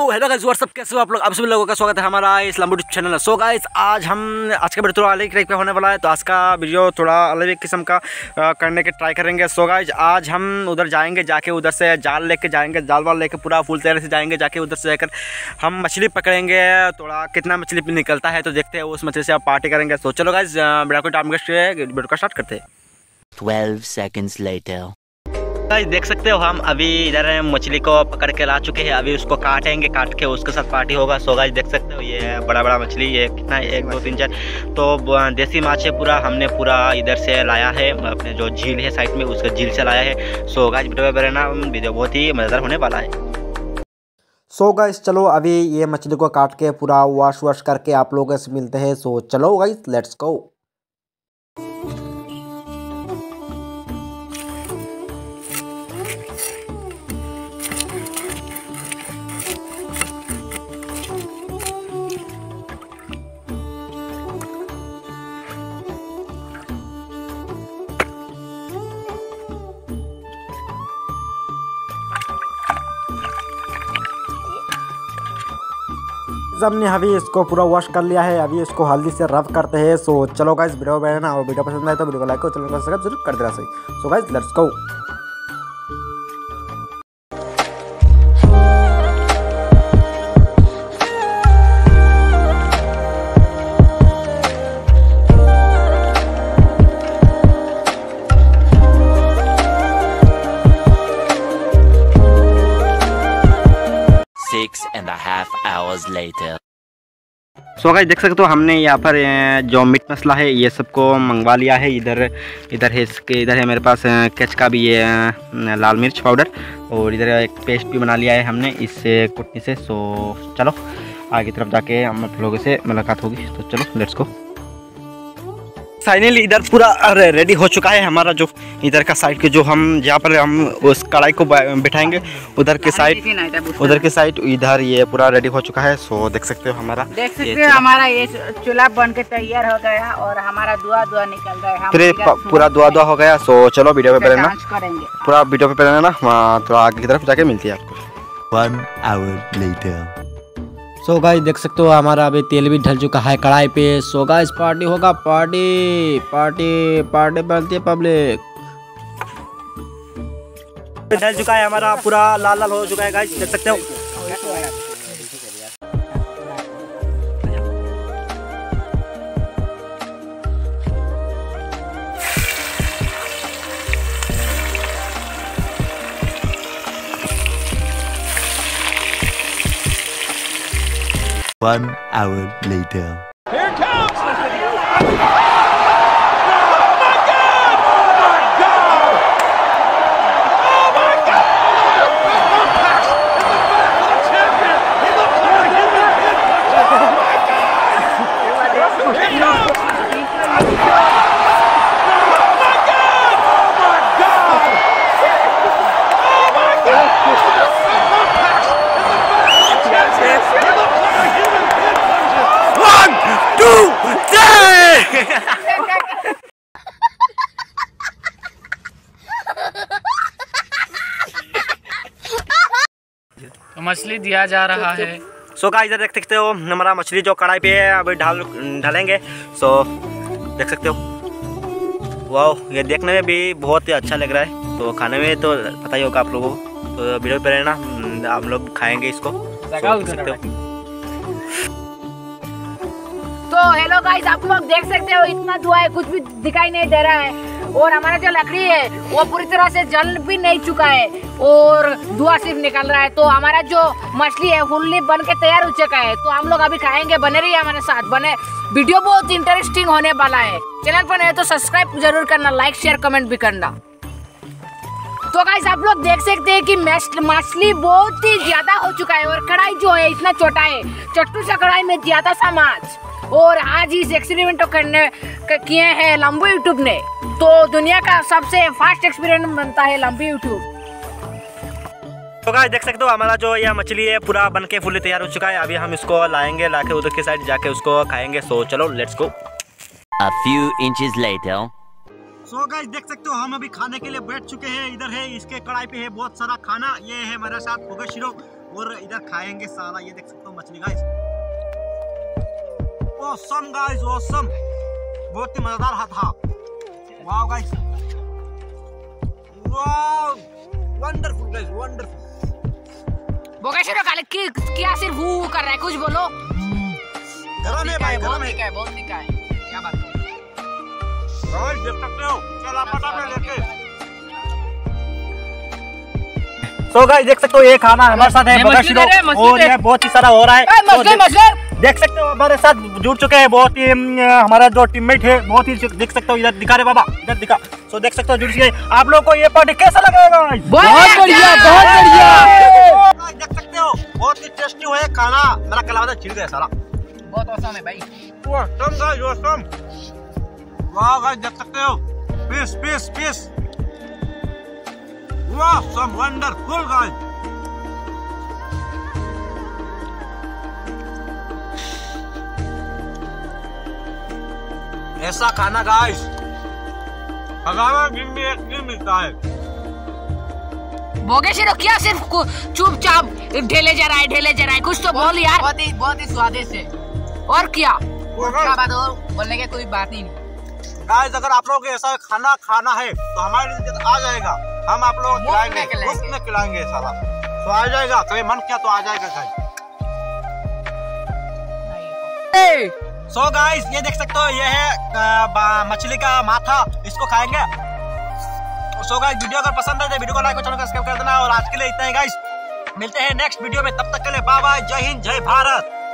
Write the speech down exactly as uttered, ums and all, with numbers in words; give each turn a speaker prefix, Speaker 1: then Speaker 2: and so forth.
Speaker 1: Hello guys, WhatsApp, कैसे हो आप लोग। आप सभी लोगों का स्वागत है हमारा इस लंबू चैनल में। सो गाइस, आज हम आज का वीडियो थोड़ा अलग टाइप का होने वाला है, तो आज का वीडियो थोड़ा अलग किस्म का आ, करने के ट्राई करेंगे। सो गाइस, आज हम उधर जाएंगे, जाके उधर से जाल लेके जाएंगे, जाल वाल लेके पूरा फुल तैयारी से जाएंगे, जाके उधर से जाकर हम मछली पकड़ेंगे। थोड़ा कितना मछली निकलता है तो देखते हैं, उस मछली से आप पार्टी करेंगे। तो चलो गाइस, वीडियो को टाइम वेस्ट वीडियो का स्टार्ट करते हैं।
Speaker 2: twelve seconds later.
Speaker 1: गाइस देख सकते हो, हम अभी इधर मछली को पकड़ के ला चुके हैं। अभी उसको काटेंगे, काट के उसके साथ पार्टी होगा। सो गाइस देख सकते हो, ये बड़ा बड़ा मछली, ये कितना है, एक दो तीन चार, तो देसी माछ है पूरा। हमने पूरा इधर से लाया है, अपने जो झील है साइड में, उसका झील से लाया है। सो गाइस वीडियो में रहना, वीडियो बहुत ही मजेदार होने वाला है।
Speaker 3: सो so गाइस, चलो अभी ये मछली को काट के पूरा वॉश वॉश करके आप लोगों से मिलते हैं। सो so, चलो गाइस, लेट्स गो। हमने अभी इसको पूरा वॉश कर लिया है, अभी इसको हल्दी से रब करते हैं। सो चलो गाइस, वीडियो बनाना, और वीडियो पसंद आए तो वीडियो को लाइक करो, चैनल को सब्सक्राइब जरूर कर देना सही। So guys, let's go.
Speaker 2: Six and a half hours later.
Speaker 1: So guys देख सकते हो, हमने यहाँ पर जो मीट मसाला है ये सबको मंगवा लिया है। इधर इधर है इसके इधर है मेरे पास कैच का भी ये लाल मिर्च पाउडर, और इधर एक पेस्ट भी बना लिया है हमने इससे कुटनी से। सो चलो आगे तरफ जाके हम आप लोगों से मुलाकात होगी। तो चलो लेट्स गो। फाइनली इधर पूरा रेडी हो चुका है हमारा, जो इधर का साइड के जो हम जहाँ पर हम उस कढ़ाई को बिठाएंगे, उधर के साइड उधर के साइड इधर ये पूरा रेडी हो चुका है। सो देख सकते हो, हमारा
Speaker 4: देख सकते हो हमारा ये चूल्हा बन के तैयार हो गया, और हमारा दुआ दुआ निकल रहा है,
Speaker 1: फिर पूरा दुआ दुआ हो गया। सो चलो वीडियो पे रहना,
Speaker 4: करेंगे
Speaker 1: पूरा वीडियो पे रहना ना, तो आगे की तरफ जाके मिलती है आपको।
Speaker 2: One hour later.
Speaker 3: So so guys देख सकते हो, हमारा अभी तेल भी ढल चुका है कढ़ाई पे। सो so गाइस, पार्टी होगा, पार्टी पार्टी पार्टी बनती है पब्लिक।
Speaker 1: ढल चुका है हमारा, पूरा लाल लाल हो चुका है गाइस, देख सकते हो।
Speaker 2: One hour later.
Speaker 5: Here comes!
Speaker 6: तो मछली दिया जा रहा है।
Speaker 1: सो गाइस इधर देख सकते हो, हमारा मछली जो कढ़ाई पे है अभी ढाल ढलेंगे। सो देख सकते हो, वाह, ये देखने में भी बहुत ही अच्छा लग रहा है, तो खाने में तो पता ही होगा आप लोगों को। तो वीडियो पे रहना, हम लोग खाएंगे इसको। so, देख सकते हो।
Speaker 4: तो हेलो गाइस, आप लोग देख सकते हो, इतना धुआं है, कुछ भी दिखाई नहीं दे रहा है, और हमारा जो लकड़ी है वो पूरी तरह से जल भी नहीं चुका है, और धुआं सिर्फ निकल रहा है। तो हमारा जो मछली है फुल्ली बन के तैयार हो चुका है, तो हम लोग अभी खाएंगे। बने रहिए हमारे साथ, बने, वीडियो बहुत इंटरेस्टिंग होने वाला है। चैनल पर नहीं तो सब्सक्राइब जरूर करना, लाइक शेयर कमेंट भी करना। तो गाइस आप लोग देख सकते हैं कि मछली बहुत ही ज्यादा हो चुका है, और कढ़ाई जो है इतना छोटा है, चट्टू सा कढ़ाई में ज्यादा सा माछ। और आज इस एक्सपेरिमेंट को करने किए हैं लंबू यूट्यूब ने, तो दुनिया का सबसे फास्ट एक्सपेरिमेंट बनता है लंबू यूट्यूब।
Speaker 1: तो गाइस देख सकते हो, हमारा जो यह मछली है पूरा बन के फुल्ली तैयार हो चुका है। अभी हम इसको लाएंगे, लाके उधर की साइड जाके उसको खाएंगे। सो चलो let's go.
Speaker 2: A few inches later.
Speaker 1: So guys देख सकते हो, हम अभी खाने के लिए बैठ चुके हैं। इधर है, इसके कढ़ाई पे है बहुत सारा खाना। ये है हमारे साथ होगा शिरो, और इधर खाएंगे साला। ये देख सकते हो मछली गाइस, ऑसम गाइस, ऑसम, बहुत ही मजेदार था। Wow guys, wow, wonderful guys, wonderful.
Speaker 4: बोगेशिरो काले की क्या सिर्फ वो कर रहा है, कुछ बोलो।
Speaker 1: गरम है भाई, गरम है,
Speaker 4: बहुत निका है, क्या बात है
Speaker 1: गाइस, देख सकते हो। चल आप फटाफट लेके। तो गाइस देख सकते हो ये खाना हमारे साथ है बोगेशिरो, और ये बहुत ही सारा हो रहा है। तो देख, देख सकते हो हमारे साथ जुड़ चुके हैं बहुत ही हमारा जो टीममेट है, बहुत ही देख सकते हो। इधर दिखा रे बाबा, इधर दिखा। तो देख सकते हो जुड़ गए। आप लोगों को ये पार्टी कैसा लगा गाइस?
Speaker 3: बहुत बढ़िया, बहुत बढ़िया।
Speaker 1: देख सकते हो बहुत ही टेस्टी है खाना। मेरा कलावा छिड़ गया सारा।
Speaker 4: बहुत औसम है भाई।
Speaker 1: Awesome guys, awesome. वाह गाइस देख सकते हो, पीस पीस पीस, वाह सम वंडरफुल गाइस। ऐसा खाना गाइस हजारों दिन में एक दिन मिलता है।
Speaker 4: बोगेशिरो क्या सिर्फ चुपचाप ढेले जा रहा है, ढेले जा रहा है, कुछ तो बोल यार। बहुत ही बहुत ही स्वादिष्ट है। और क्या क्या बात हो, बोलने की कोई बात ही नहीं।
Speaker 1: गाइस अगर आप लोगों को ऐसा खाना खाना है तो हमारे लिए आ जाएगा, हम आप लोगों को खिलाएंगे, मुफ्त में खिलाएंगे साला। तो आ जाएगा, कभी मन किया तो आ जाएगा गाइस। सो गाइस ये देख सकते हो, ये है मछली का माथा, इसको खाएंगे। सो गाइस वीडियो अगर पसंद है तो वीडियो को लाइक और चैनल को सब्सक्राइब कर देना। और आज के लिए इतना ही गाइस, मिलते हैं नेक्स्ट वीडियो में, तब तक के लिए बाय बाय, जय हिंद, जय भारत।